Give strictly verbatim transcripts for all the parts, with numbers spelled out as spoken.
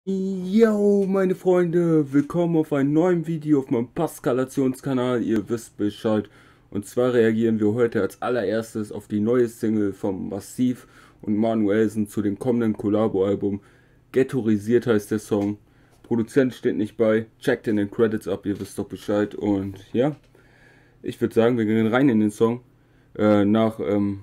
Yo, meine Freunde, willkommen auf einem neuen Video auf meinem Paskalationskanal. Ihr wisst Bescheid. Und zwar reagieren wir heute als allererstes auf die neue Single von Massiv und Manuellsen zu dem kommenden Collabo-Album. Ghettoisiert heißt der Song. Produzent steht nicht bei. Checkt in den Credits ab, ihr wisst doch Bescheid. Und ja, ich würde sagen, wir gehen rein in den Song. Äh, nach ähm,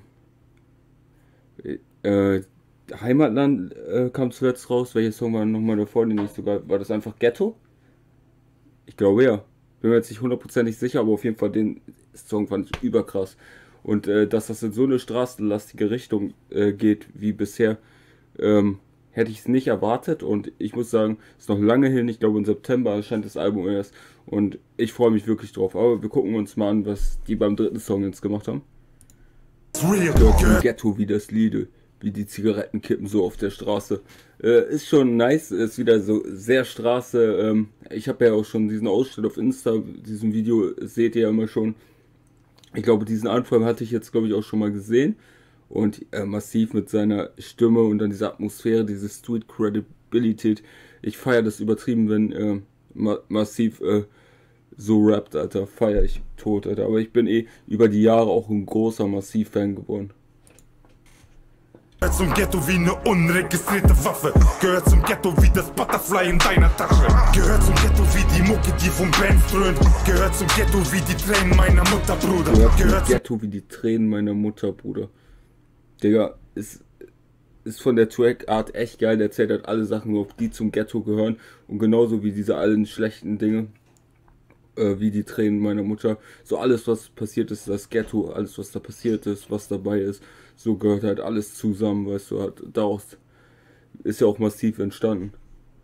äh, Heimatland äh, kam zuletzt raus. Welcher Song war nochmal davor? Den ich sogar. War das einfach Ghetto? Ich glaube ja. Bin mir jetzt nicht hundertprozentig sicher, aber auf jeden Fall den Song fand ich überkrass. Und äh, dass das in so eine straßenlastige Richtung äh, geht wie bisher, ähm, hätte ich es nicht erwartet. Und ich muss sagen, es ist noch lange hin. Ich glaube, im September erscheint das Album erst. Und ich freue mich wirklich drauf. Aber wir gucken uns mal an, was die beim dritten Song jetzt gemacht haben. Dort Ghetto wie das Lied, wie die Zigaretten kippen so auf der Straße. Äh, ist schon nice, ist wieder so sehr Straße. Ähm, ich habe ja auch schon diesen Ausschnitt auf Insta, diesem Video seht ihr ja immer schon. Ich glaube, diesen Anfang hatte ich jetzt, glaube ich, auch schon mal gesehen. Und äh, Massiv mit seiner Stimme und dann diese Atmosphäre, diese Street Credibilität. Ich feiere das übertrieben, wenn äh, Ma Massiv äh, so rappt, Alter. Feiere ich tot, Alter. Aber ich bin eh über die Jahre auch ein großer Massiv-Fan geworden. Gehört zum Ghetto wie eine unregistrierte Waffe. Gehört zum Ghetto wie das Butterfly in deiner Tasche. Gehört zum Ghetto wie die Mucke, die vom Band strömt. Gehört zum Ghetto wie die Tränen meiner Mutter, Bruder. Gehört zum Gehört Ghetto wie die Tränen meiner Mutter, Bruder. Digga, ist, ist von der Trackart echt geil. Der erzählt halt alle Sachen, auf die zum Ghetto gehören. Und genauso wie diese allen schlechten Dinge. Äh, wie die Tränen meiner Mutter. So alles, was passiert ist, das Ghetto, alles, was da passiert ist, was dabei ist. So gehört halt alles zusammen, weißt du, halt, daraus ist ja auch Massiv entstanden.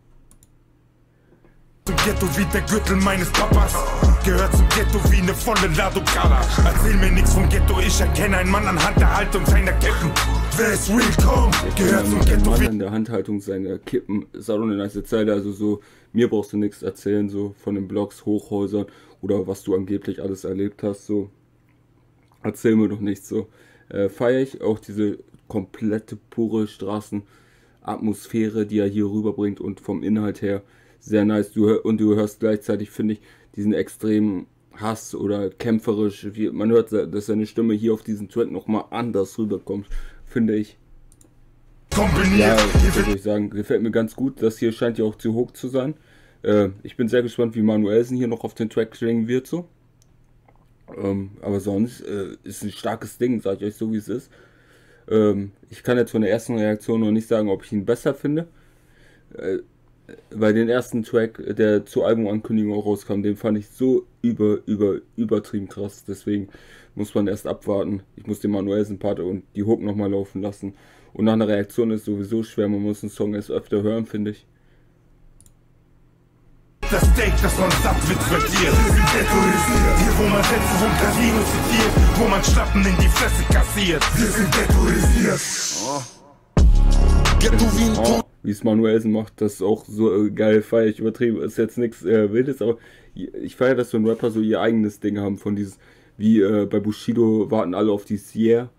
zum Ghetto wie der Gürtel meines Papas. Gehört zum Ghetto wie eine volle Ladung Kala. Erzähl mir nichts vom Ghetto, ich erkenne einen Mann anhand der Haltung seiner Kippen. Wer ist willkommen? Gehört zum Ghetto Mann wie... an der Handhaltung seiner Kippen. Ist auch eine nice Zeile, also so, mir brauchst du nichts erzählen, so von den Blogs, Hochhäusern oder was du angeblich alles erlebt hast, so. Erzähl mir doch nichts, so. Äh, feiere ich auch diese komplette, pure Straßenatmosphäre, die er hier rüberbringt und vom Inhalt her sehr nice. Du hör, und du hörst gleichzeitig, finde ich, diesen extremen Hass oder kämpferisch. Wie, man hört, dass seine Stimme hier auf diesem Track nochmal anders rüberkommt, finde ich. Ja, ich würde ich sagen, gefällt mir ganz gut. Das hier scheint ja auch zu hoch zu sein. Äh, ich bin sehr gespannt, wie Manuellsen hier noch auf den Track klingen wird, so. Ähm, aber sonst äh, ist ein starkes Ding, sage ich euch so wie es ist. Ähm, ich kann jetzt von der ersten Reaktion noch nicht sagen, ob ich ihn besser finde. Äh, bei den ersten Track, der zur Albumankündigung auch rauskam, den fand ich so über, über, übertrieben krass. Deswegen muss man erst abwarten. Ich muss den Manuellsen-Part und die Hook nochmal laufen lassen. Und nach einer Reaktion ist sowieso schwer, man muss einen Song erst öfter hören, finde ich. Das Steak, das man satt wird frittiert. Wir sind ghettoisiert. Hier, wo man Sätze vom Casino zitiert, wo man Schlappen in die Fresse kassiert. Wir sind ghettoisiert. Oh. Ghetto wie ein oh, wie es Manuellsen macht, das ist auch so äh, geil, feier ich übertrieben. Ist jetzt nichts äh, Wildes, aber ich feiere, dass so ein Rapper so ihr eigenes Ding haben von dieses, wie äh, bei Bushido warten alle auf die Sierra.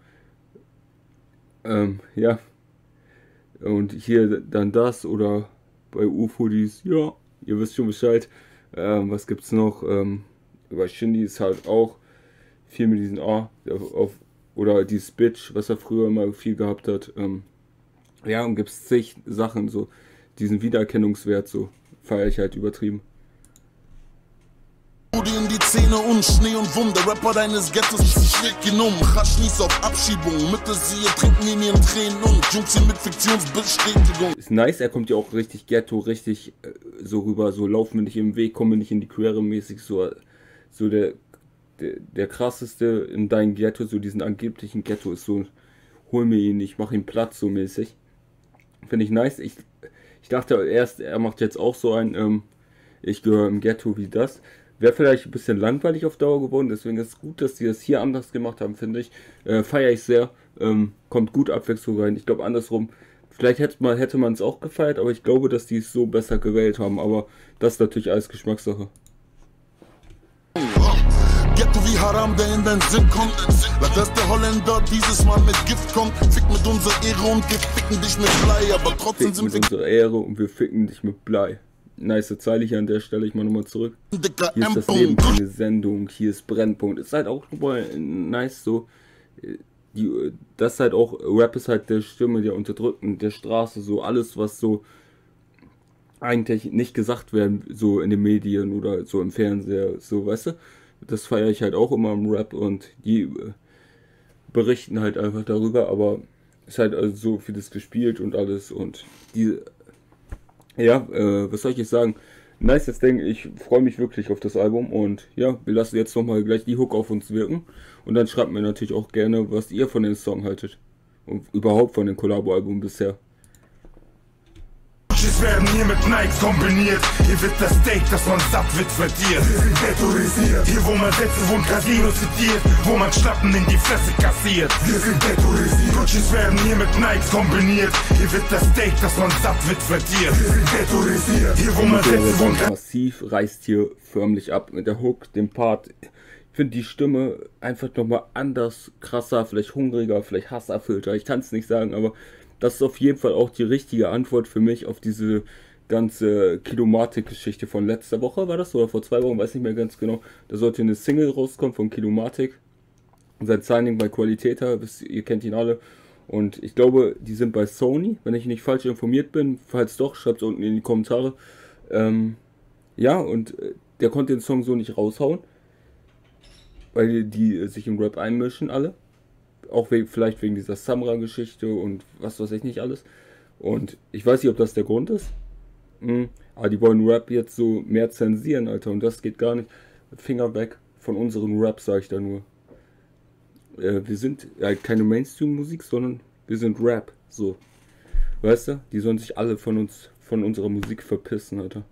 Ähm, ja. Und hier dann das oder bei U F O dies, ja. Ihr wisst schon Bescheid. Ähm, was gibt's noch? Ähm, bei Shindy ist halt auch viel mit diesen A auf, auf, oder dieses Bitch, was er früher immer viel gehabt hat. Ähm, ja, und gibt's zig Sachen, so diesen Wiedererkennungswert, so feiere ich halt übertrieben. In die Zähne und Schnee und Wumm, der Rapper deines Ghettos schlägt genommen. Raschnis auf Abschiebung, Mitte sie trinken in ihren Tränen und Jungs hier mit Fiktionsbestätigung. Ist nice, er kommt ja auch richtig Ghetto, richtig äh, so rüber, so laufen wir nicht im Weg, kommen wir nicht in die Quere mäßig, so, so der, der, der krasseste in deinem Ghetto, so diesen angeblichen Ghetto ist so, hol mir ihn, ich mach ihn platt, so mäßig. Finde ich nice, ich, ich dachte erst, er macht jetzt auch so ein, ähm, ich gehöre im Ghetto wie das. Wäre vielleicht ein bisschen langweilig auf Dauer geworden, deswegen ist es gut, dass die das hier anders gemacht haben, finde ich. Äh, Feiere ich sehr, ähm, kommt gut Abwechslung rein. Ich glaube andersrum, vielleicht hätte man hätte man es auch gefeiert, aber ich glaube, dass die es so besser gewählt haben. Aber das ist natürlich alles Geschmackssache. Ghetto wie Haram, der in deinen Sinn kommt. Lass dass der Holländer dieses Mal mit Gift kommt. Fick mit unserer Ehre und wir ficken dich mit Blei. Aber trotzdem Fick sind mit wir unserer Ehre und wir ficken dich mit Blei. Nice Zeile hier an der Stelle, ich mal nochmal zurück. Hier ist das Leben keine Sendung, hier ist Brennpunkt. Ist halt auch nochmal nice so. Die, das ist halt auch, Rap ist halt der Stimme der Unterdrückten, der Straße, so alles, was so eigentlich nicht gesagt werden, so in den Medien oder so im Fernseher, so, weißt du. Das feiere ich halt auch immer im Rap und die äh, berichten halt einfach darüber, aber ist halt also so vieles gespielt und alles und die, ja, äh, was soll ich jetzt sagen, nice das Ding, ich freue mich wirklich auf das Album und ja, wir lassen jetzt nochmal gleich die Hook auf uns wirken und dann schreibt mir natürlich auch gerne, was ihr von dem Song haltet und überhaupt von dem Collabo-Album bisher. Bitches werden hier mit Nikes kombiniert. Hier wird das Steak, dass man satt wird, verdiert. Wir sind ghettoisiert. Hier wo man Sätze von Casino zitiert, wo man Schlappen in die Fresse kassiert. Wir sind ghettoisiert. Bitches werden hier mit Nikes kombiniert. Hier wird das Steak, dass man satt wird, verdiert. Wir sind ghettoisiert. Hier wo man Sätze von Massiv reißt hier förmlich ab mit der Hook, dem Part. Ich finde die Stimme einfach nochmal anders, krasser, vielleicht hungriger, vielleicht hasserfüllter. Ich kann es nicht sagen, aber das ist auf jeden Fall auch die richtige Antwort für mich auf diese ganze Kilomatik-Geschichte von letzter Woche, war das? Oder vor zwei Wochen, weiß nicht mehr ganz genau. Da sollte eine Single rauskommen von Kilomatik. Sein Signing bei Qualitäter, ihr kennt ihn alle. Und ich glaube, die sind bei Sony, wenn ich nicht falsch informiert bin. Falls doch, schreibt es unten in die Kommentare. Ähm, ja, und der konnte den Song so nicht raushauen, weil die sich im Rap einmischen alle. Auch wegen, vielleicht wegen dieser Samra-Geschichte und was weiß ich nicht alles. Und ich weiß nicht, ob das der Grund ist. Mhm. Aber die wollen Rap jetzt so mehr zensieren, Alter. Und das geht gar nicht. Finger weg von unserem Rap, sage ich da nur. Äh, wir sind halt keine Mainstream-Musik, sondern wir sind Rap. So. Weißt du? Die sollen sich alle von uns, von unserer Musik verpissen, Alter.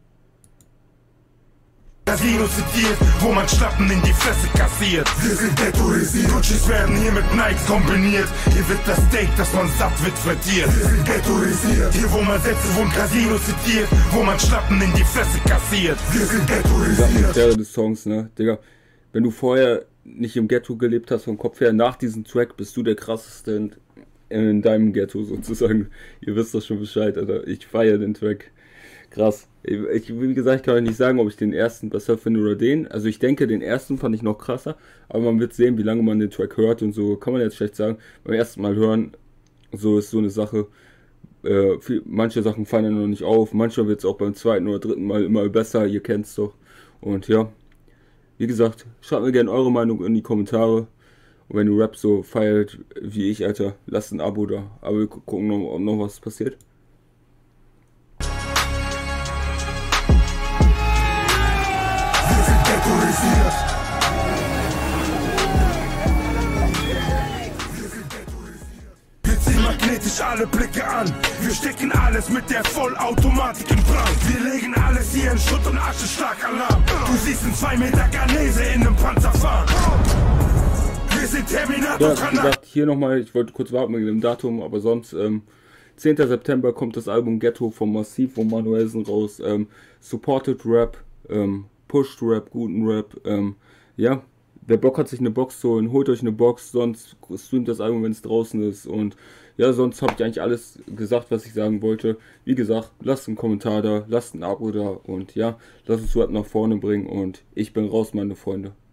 Casino zitiert, wo man Schlappen in die Fresse kassiert. Wir sind ghettoisiert. Bitches werden hier mit Nikes kombiniert. Hier wird das Steak, dass man satt wird, verdiert. Wir sind ghettoisiert. Hier wo man Sätze von Casino zitiert, wo man Schlappen in die Fresse kassiert. Wir sind ghettoisiert. Der des Songs, ne, Digga. Wenn du vorher nicht im Ghetto gelebt hast vom Kopf her, nach diesem Track bist du der krasseste in, in deinem Ghetto sozusagen. Ihr wisst doch schon Bescheid, Alter. Ich feiere den Track. Krass. Ich, wie gesagt, ich kann euch nicht sagen, ob ich den ersten besser finde oder den. Also ich denke, den ersten fand ich noch krasser. Aber man wird sehen, wie lange man den Track hört und so. Kann man jetzt schlecht sagen. Beim ersten Mal hören, so ist so eine Sache. Äh, viel, manche Sachen fallen ja noch nicht auf. Manchmal wird es auch beim zweiten oder dritten Mal immer besser. Ihr kennt es doch. Und ja, wie gesagt, schreibt mir gerne eure Meinung in die Kommentare. Und wenn ihr Rap so feiert wie ich, Alter, lasst ein Abo da. Aber wir gucken noch, ob noch was passiert. Wir ziehen magnetisch alle Blicke an. Wir stecken alles mit der Vollautomatik in Brand. Wir legen alles hier in Schutt und Asche, Schlagalarm. Du siehst einen zwei Meter Garnese in einem Panzer fahren. Wir sind Terminator. Ja, wie gesagt, hier nochmal, ich wollte kurz warten mit dem Datum, aber sonst, ähm, zehnter September kommt das Album Ghetto von Massiv von Manuelsen raus. Ähm, Supported Rap, ähm, Pushed Rap, guten Rap, ähm, ja, wer Bock hat, sich eine Box zu holen, holt euch eine Box, sonst streamt das Album, wenn es draußen ist. Und ja, sonst habe ich eigentlich alles gesagt, was ich sagen wollte. Wie gesagt, lasst einen Kommentar da, lasst ein Abo da und ja, lasst uns Rap nach vorne bringen und ich bin raus, meine Freunde.